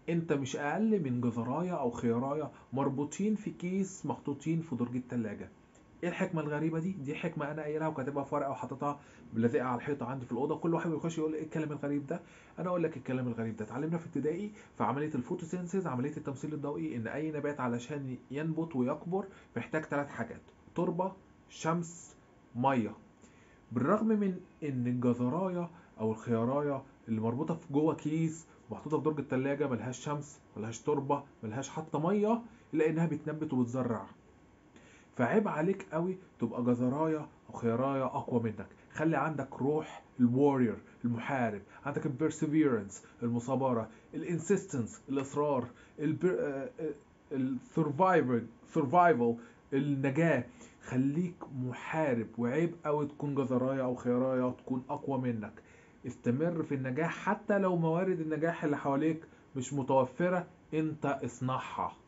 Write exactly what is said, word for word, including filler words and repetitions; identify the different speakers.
Speaker 1: انت مش اقل من جزرايه او خيارايه مربوطين في كيس محطوطين في درج التلاجة. ايه الحكمه الغريبه دي؟ دي حكمه انا قايلها وكاتبها في ورقه وحاططها ملزقها على الحيطه عندي في الاوضه، كل واحد بيخش يقول ايه الكلام الغريب ده. انا اقول لك الكلام الغريب ده اتعلمنا في ابتدائي في عمليه الفوتوسينثيز، عمليه التمثيل الضوئي، ان اي نبات علشان ينبت ويكبر محتاج ثلاث حاجات: تربه، شمس، ميه. بالرغم من ان الجزرايه او الخيارايه اللي مربوطه في جوه كيس محطوطه في درج التلاجة ملهاش شمس، ملهاش تربه، ملهاش حتى ميه، الا انها بتنبت وبتزرع. فعيب عليك قوي تبقى جزرايه او خيارايه اقوى منك. خلي عندك روح الواريور المحارب، عندك البيرسيفيرنس المصابره، الانسيستنس الاصرار، السرفايفل سرفايفل النجاه. خليك محارب، وعيب قوي تكون جزرايه او خيارايه تكون اقوى منك. استمر في النجاح حتى لو موارد النجاح اللي حواليك مش متوفره، انت اصنعها.